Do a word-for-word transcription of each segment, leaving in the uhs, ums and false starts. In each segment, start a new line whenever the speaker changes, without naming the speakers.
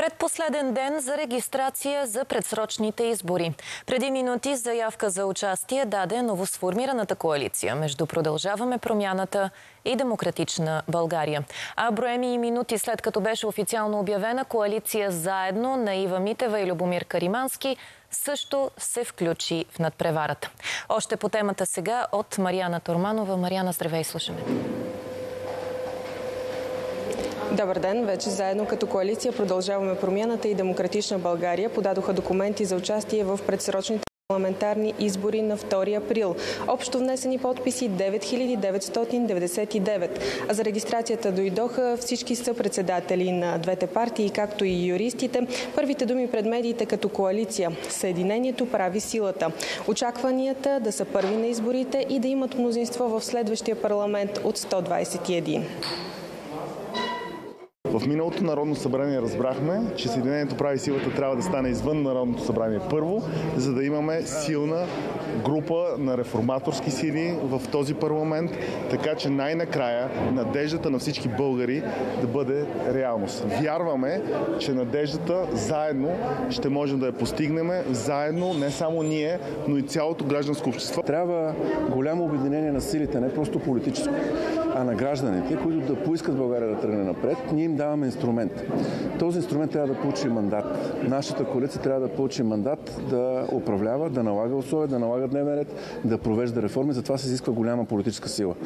Предпоследен ден за регистрация за предсрочните избори. Преди минути заявка за участие даде новосформираната коалиция между Продължаваме промяната и Демократична България. А броеми и минути след като беше официално обявена, коалиция Заедно на Ива Митева и Любомир Каримански също се включи в надпреварата. Още по темата сега от Мариана Торманова. Мариана, здравей, слушаме.
Добър ден! Вече заедно като коалиция Продължаваме промяната и Демократична България подадоха документи за участие в предсрочните парламентарни избори на втори април. Общо внесени подписи девет хиляди деветстотин деветдесет и девет. А за регистрацията дойдоха всички съпредседатели на двете партии, както и юристите. Първите думи пред медиите като коалиция. Съединението прави силата. Очакванията да са първи на изборите и да имат мнозинство в следващия парламент от сто двадесет и един.
В миналото Народно събрание разбрахме, че Съединението прави силата трябва да стане извън Народното събрание първо, за да имаме силна група на реформаторски сили в този парламент, така че най-накрая надеждата на всички българи да бъде реалност. Вярваме, че надеждата заедно ще можем да я постигнем, заедно не само ние, но и цялото гражданско общество.
Трябва голямо обединение на силите, не просто политическо, а на гражданите, които да поискат България да тръгне напред. Ние им даваме инструмент. Този инструмент трябва да получи мандат. Нашата коалиция трябва да получи мандат да управлява, да налага условия, да налага дневен ред, да провежда реформи. Затова се изисква голяма политическа сила.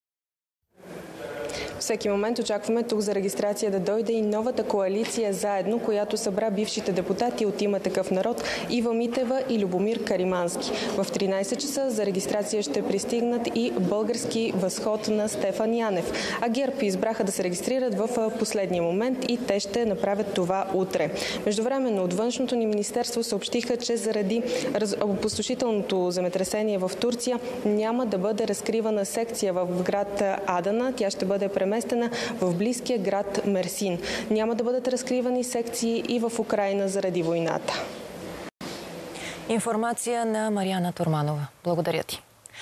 Всеки момент очакваме тук за регистрация да дойде и новата коалиция Заедно, която събра бившите депутати от Има такъв народ, Ива Митева и Любомир Каримански. В тринадесет часа за регистрация ще пристигнат и Български възход на Стефан Янев. А ГЕРБ избраха да се регистрират в последния момент и те ще направят това утре. Междувременно от Външното ни министерство съобщиха, че заради опустошителното земетресение в Турция няма да бъде разкривана секция в град Адана. Тя ще бъде преместена в близкия град Мерсин. Няма да бъдат разкривани секции и в Украйна заради войната.
Информация на Мариана Торманова. Благодаря ти.